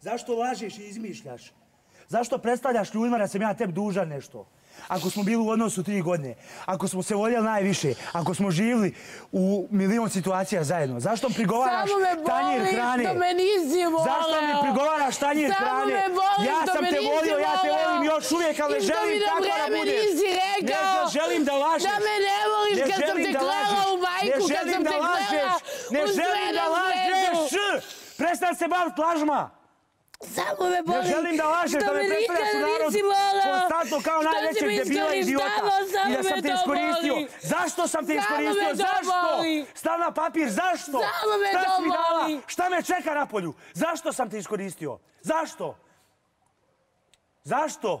Zašto lažeš i izmišljaš? Zašto predstavljaš ljudima da sam ja tebi dužan nešto? Ako smo bili u odnosu 3 godine, ako smo se voljeli najviše, ako smo živjeli u milion situacija zajedno, zašto mi prigovaraš tanjir hrane? Samo me boli što me nisi voleo. Zašto mi prigovaraš tanjir hrane? Samo me boli Ja što sam me te nisi volio, ja te volim još uvijek, ali ne želim tako da budeš. Ne želim da lažeš. Da me ne voliš kad sam te klela u majku, kad sam te klela u sve na svetu. Prestan se baviti lažma. Samo me boli. Ne želim da lažeš, da me predstavljaš u narod konstantno kao najvećeg debila i idiota. I da sam te iskoristio. Zašto sam te iskoristio? Zašto? Stav na papir, zašto? Šta si mi dala? Šta me čeka na polju? Zašto sam te iskoristio? Zašto? Zašto?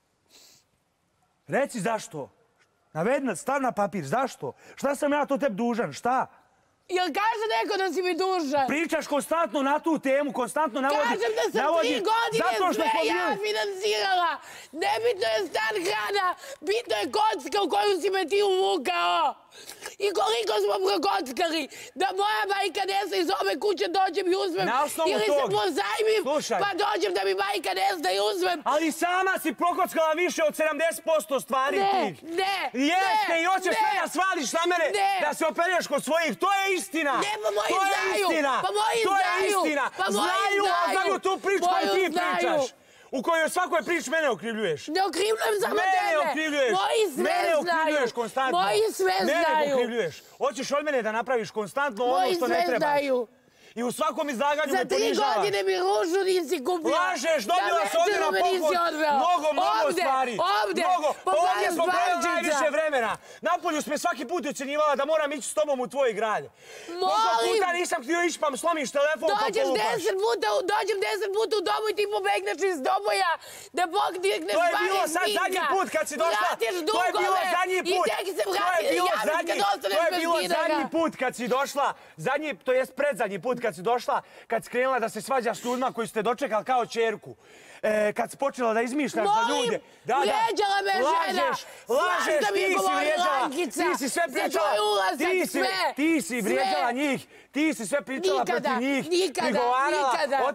Reci zašto. Navedi, stav na papir, zašto? Šta sam ja to tebi dužan? Šta? Jel kaže neko da si mi dužan? Pričaš konstantno na tu temu, konstantno navodiš... Kažem da sam 3 godine sve ja financirala. Nebitno je stan, hrana, bitno je kocka u koju si me ti uvukao. I koliko smo prokockali da moja majka nesta iz ove kuće dođem i uzmem. Ili se pozajmim pa dođem da mi majka nesta i uzmem. Ali sama si prokockala više od 70% stvari tih. Ne. Jeste i hoćeš sve da svališ na mene, da se opereš kod svojih. To je istina. Ne, pa moji znaju. Pa moji znaju. To je istina. Znaju, a znaju tu priču koju ti pričaš. U kojoj svakoj prič mene okrivljuješ. Ne okrivljujem samo tebe. Mene okrivljuješ. Moji sve znaju. Mene okrivljuješ konstantno. Moji sve znaju. Mene okrivljuješ. Hoćeš od mene da napraviš konstantno ono što ne trebaš. Moji sve znaju. I u svakom izlaganju me ponižavaš. Za 3 godine mi ružu nisi kupio. Lažeš, dobila se ovdje na poklon. Mnogo stvari. Ovdje. Ovdje smo pojeli najviše vremena. Napolju sme svaki put ucenjivala da moram ići s tobom u tvoj grad. Koliko puta nisam htio ići pa slomiš telefon pa polupaš. Dođem 10 puta u domu i ti pobegneš iz domoja. Da pokneš to je bilo sad zadnji put kad si došla. To je bilo zadnji put. I tek se vrati javit kad ostaneš bez dinara. To je bilo zadnji put kad si došla. To jest predzadnji put kad si došla, kad si krenula da se svađaš s ljudima koji ste dočekali kao čerku. Kad si počela da izmišljaš za ljude. Vrijeđala me žena! Lažeš, ti si vrijeđala! Ti si sve pričala! Ti si vrijeđala njih! Ti si sve pričala protiv njih! Prigovarala!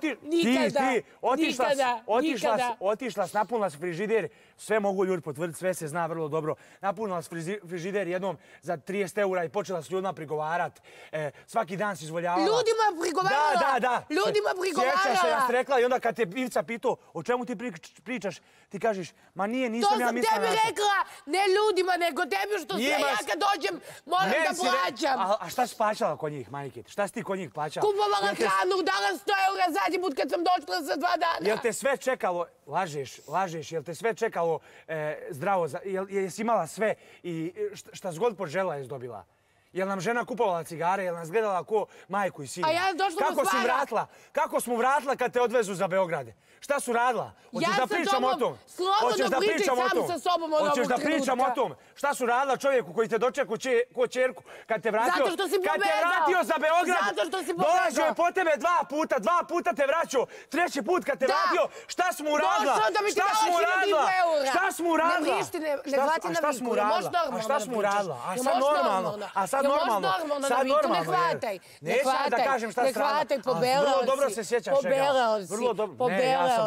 Otišla, napunila si frižider. Sve mogu ljudi potvrditi, sve se zna vrlo dobro. Napunila si frižider jednom za 30 eura i počela s ljudima prigovarat. Svaki dan si izvoljavala. Ljudima prigovarala? Da. Ljudima prigovarala? Sjećaš se, ja sam rekla i onda kad te Ivica pitao o čemu ti pričaš, ti kažeš, ma nije, nisam ja mislila na to. To sam tebi rekla, ne ljudima, nego tebi što sve ja kad dođem moram da plaćam. A šta si plaćala kod njih, majke? Šta si ti kod njih plaćala? Kupovala hranu, dala 100 eura zadnji put kad sam došla za 2 dana. Jel te sve čekalo, lažeš, jel te sve čekalo zdravo, jesi imala sve i šta zgod požela jesi dobila? Jel nam žena kupovala cigare, jel nas gledala ko majku i sina? A ja došla do stvara. Kako smo vratila kad te odvezu za Beograde? Šta su radila? Hoćeš da pričam o tom? Slobodno pričaj sam sa sobom od ovog trenutka. Hoćeš da pričam o tom? Šta su radila čovjeku koji te dočekao ko čerku? Kad te vratio za Beograd, dolazio je po tebe 2 puta te vraćao. 3. put kad te vratio, šta smo uradila? Šta smo uradila? Ne vrati na viku, ne možeš normalno da pričaš. A sad normalno da viku, ne hvataj. Neću da kažem šta si radila. Ne hvataj, pobelao si. Vrlo dobro se sjećaš čega.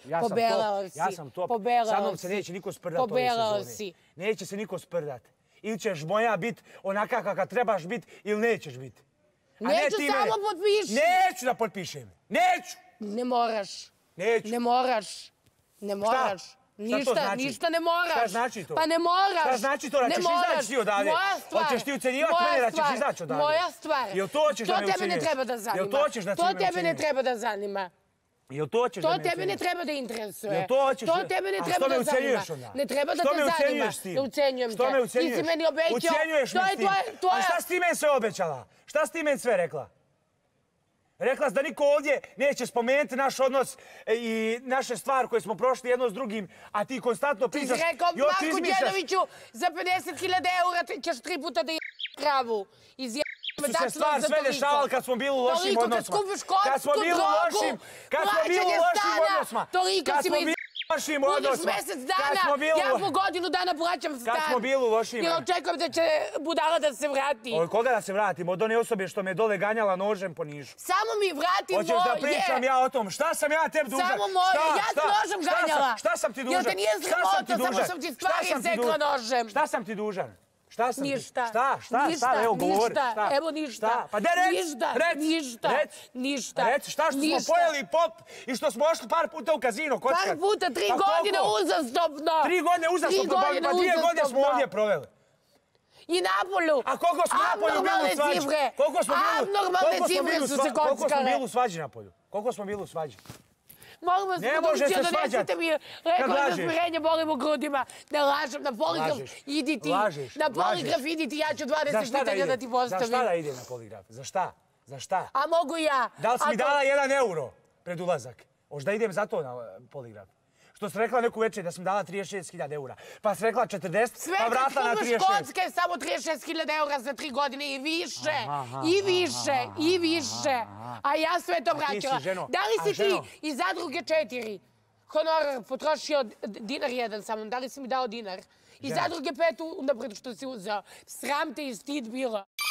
Ja sam top. Sa mnom se neće niko sprdat ove sezone. Neće se niko sprdat. Ili ćeš moja bit onaka kakva trebaš bit ili nećeš bit. Neću, samo potpiši. Neću da potpišem. Neću. Ne moraš. Neću. Ne moraš. Ne moraš. Ništa ne moraš. Šta znači to? Pa ne moraš. Šta znači to da ćeš izaći ti odavde? Moja stvar. Hoćeš ti ucenjivati mene da ćeš izaći odavde? Moja stvar. Jel to hoćeš da me ucenjuješ? To tebe ne treba da zanima. Jel to hoćeš da me ucenjuješ? To tebe ne treba da zanima. Jel to hoćeš da me ucenjuješ? To tebe ne treba da interesuje. Jel to hoćeš? To tebe ne treba da zanima. Ne treba da te zanima. Ne ucenjujem te. Što me ucenjuješ? Ti si meni obećao. Ucenjuješ me s tim. A šta si ti meni sve obećala? Šta si ti meni sve rekla? Rekla si da niko ovdje neće spomenuti naš odnos i naše stvari koje smo prošli jedno s drugim, a ti konstantno pričaš. Ti si rekao Marku Đedoviću za 50.000 eura ćeš 3 puta da kravu. Su se stvar sve dešavali kad smo bili u lošim odnosima. Kad smo bili u lošim odnosima. Toliko si me Lošim odnosima. Budeš mjesec dana, ja po godinu dana vraćam stan. Kad smo bili u lošim... Jer očekujem da će budala da se vrati. Od koga da se vratim? Od one osobe što me dole ganjala nožem po Nišu. Samo mi vrati moje. Hoćeš da pričam ja o tom? Šta sam ja tebi dužan? Samo moje, ja te nožem ganjala. Šta sam ti dužan? Jer te nije sramota, samo sam ti stvari sekla nožem. Šta sam ti dužan? Šta sam ti? Ništa. Šta? Evo, govori. Ništa, evo ništa. Pa de Ništa. Reci, šta što smo pojeli pop i što smo ošli par puta u kazino kockati? Par puta, 3 godine uzastopno. 3 godine uzastopno, pa 2 godine smo ovdje proveli. I Napolju. A koliko smo Napolju bili u svađi? Abnormalne cifre su se kockale. Koliko smo bili u svađi Napolju? Koliko smo bili u svađi? Molim vas, budući donesite mi rekao da smirenje bolim u grudima. Ne lažem, na poligraf idi ti. Na poligraf idi ti, ja ću 20 pitanja da ti postavim. Za šta da idem na poligraf? Za šta? A mogu ja. Da li si mi dala 1 euro pred ulazak? Hoš da idem za to na poligraf? Što si rekla neku večer da sam dala 36.000 eura. Pa si rekla 40, pa vratila na 36. Sve kad skupaš kocke, samo 36.000 eura za 3 godine i više. I više. A ja sve to vraćala. Da li si ti iz Zadruge 4 honorar potrošio dinar 1 sa mnom? Da li si mi dao dinar? I Zadruge 5 unapred što si uzeo. Sram te i stid bilo.